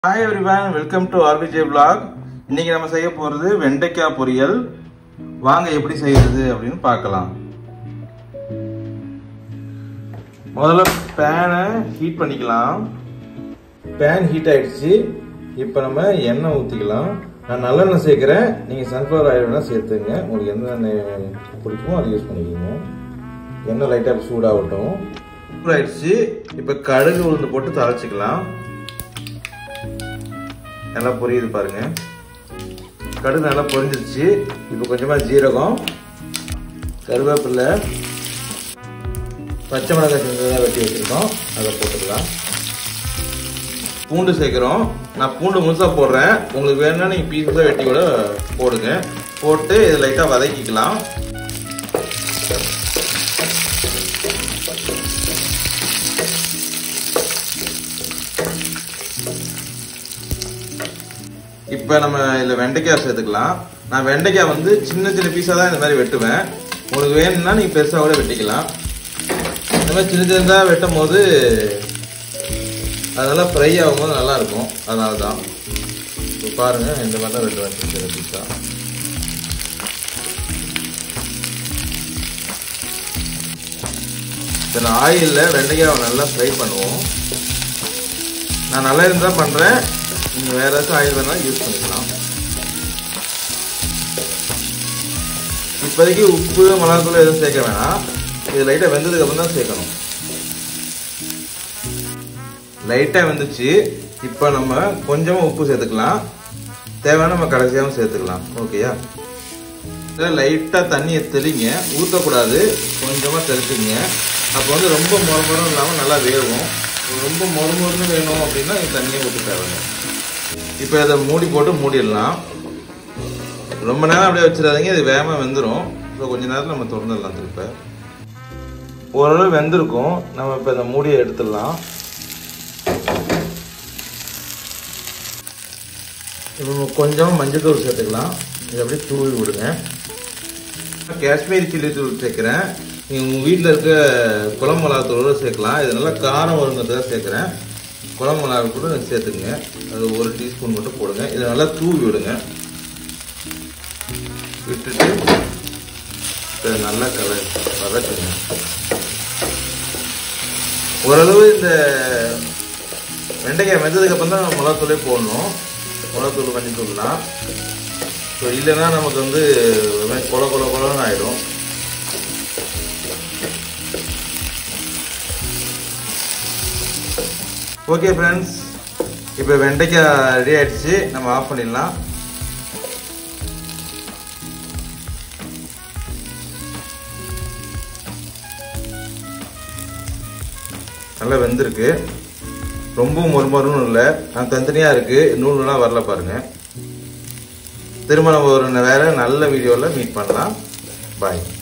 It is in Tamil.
Hi everyone, welcome to RBJ vlog. இன்னைக்கு நம்ம செய்ய போறது வெண்டைக்காய் பொரியல். வாங்க எப்படி செய்யறது அப்படினு பார்க்கலாம். முதல்ல pan ஹீட் பண்ணிக்கலாம். pan ஹீட் ஆயிடுச்சு. இப்போ நம்ம எண்ணெய் ஊத்திக்கலாம். நான் நல்லெண்ணெய் சேர்க்கிறேன். நீங்க sunflower oil வேணா சேர்த்துங்க. உங்களுக்கு எந்த எண்ணெய் பிடிக்குமோ அதை யூஸ் பண்ணிக்கங்க. எண்ணெய் லைட்டா சூடாகட்டும். சூடாயிடுச்சு. இப்போ கடுகு உளுந்து போட்டு தாளிச்சுக்கலாம். நல்லா பொரியுது பாருங்க. கடுகு நல்லா பொரிஞ்சிருச்சு. இப்போ கொஞ்சமா ஜீரகம், கருவேப்பிலை, பச்சை மிளகாய் சின்னதா வெட்டி வச்சிருக்கோம், அதை போட்டுக்கலாம். பூண்டு சேர்க்கிறோம். நான் பூண்டு முழுசா போடுறேன். உங்களுக்கு வேணும்னா நீங்க பீஸா வெட்டி கூட போடுங்க. போட்டு இதை லைட்டா வதக்கிக்கலாம். இப்போ நம்ம இதில் வெண்டைக்காய் சேர்த்துக்கலாம். நான் வெண்டைக்காய் வந்து சின்ன சின்ன பீஸாக தான் இந்த மாதிரி வெட்டுவேன். உங்களுக்கு வேணும்னா நீங்கள் பெருசாக கூட வெட்டிக்கலாம். இந்த மாதிரி சின்ன சின்னதாக வெட்டும் போது அதெல்லாம் ஃப்ரை ஆகும்போது நல்லா இருக்கும். அதனால தான் இப்போ பாருங்கள், இந்த மாதிரி தான் வெட்டுவேன் சின்ன சின்ன பீஸாக. இப்போ நான் ஆயிலில் வெண்டைக்காயை நல்லா ஃப்ரை பண்ணுவோம். நான் நல்லா இருந்தால் பண்ணுறேன். நீங்கள் வேறு ஏதாச்சும் ஆயில் வேணாலும் யூஸ் பண்ணிக்கலாம். இப்போதைக்கு உப்பு மிளகாத்தூள் எதுவும் சேர்க்க வேணாம். இது லைட்டாக வெந்ததுக்கு அப்புறம் தான் சேர்க்கணும். லைட்டாக வெந்துச்சு. இப்போ நம்ம கொஞ்சமாக உப்பு சேர்த்துக்கலாம். தேவையான நம்ம கடைசியாகவும் சேர்த்துக்கலாம். ஓகேயா? லைட்டாக தண்ணியை தெளிங்க. ஊற்றக்கூடாது, கொஞ்சமாக தெளிச்சுங்க. அப்போ வந்து ரொம்ப மொறுமொறும் இல்லாமல் நல்லா வேகும். ரொம்ப மொறுமொறுன்னு வேணும் அப்படின்னா தண்ணியை ஊற்றி தேவைங்க. இப்போ இதை மூடி போட்டு மூடிடலாம். ரொம்ப நேரம் அப்படியே வச்சிடாதீங்க, இது வேகமாக வெந்துடும். ஸோ கொஞ்ச நேரத்தில் நம்ம திறந்துடலாம். திருப்ப ஓரளவு வெந்திருக்கும். நம்ம இப்போ இந்த மூடியை எடுத்துடலாம். இப்போ கொஞ்சம் மஞ்சள் தூள் சேர்த்துக்கலாம். இதை அப்படியே தூவி விடுங்க. காஷ்மீரி சில்லி தூள் சேர்க்குறேன். நீங்கள் உங்கள் வீட்டில் இருக்க குழம்பு மிளகாத்தூளோட சேர்க்கலாம். இது நல்லா காரம் வருங்கிறதுக்காக சேர்க்குறேன். குழம்பு மிளகா கூட சேர்த்துங்க. அது 1 டீஸ்பூன் மட்டும் போடுங்க. இதை நல்லா தூவி விடுங்க. விட்டுட்டு நல்லா வதக்குங்க. ஓரளவு இந்த வெண்டைக்காய் வெந்ததுக்கு அப்புறம் தான் மிளகாத்தூளே போடணும். மிளகாத்தூள் மஞ்சத்தூள்லாம். ஸோ இல்லைன்னா நமக்கு வந்து கொல கொல கொலன்னு ஆயிடும். ஓகே ஃப்ரெண்ட்ஸ், இப்போ வெண்டைக்காய் ரெடி ஆயிடுச்சு. நம்ம ஆஃப் பண்ணிடலாம். நல்லா வெந்திருக்கு. ரொம்ப மொறுமொறுன்னு இல்லை, தனித்தனியாக இருக்குது. நூல்லாம் வரல பாருங்க. திரும்ப நம்ம ஒரு வேற நல்ல வீடியோவில் மீட் பண்ணலாம். பாய்.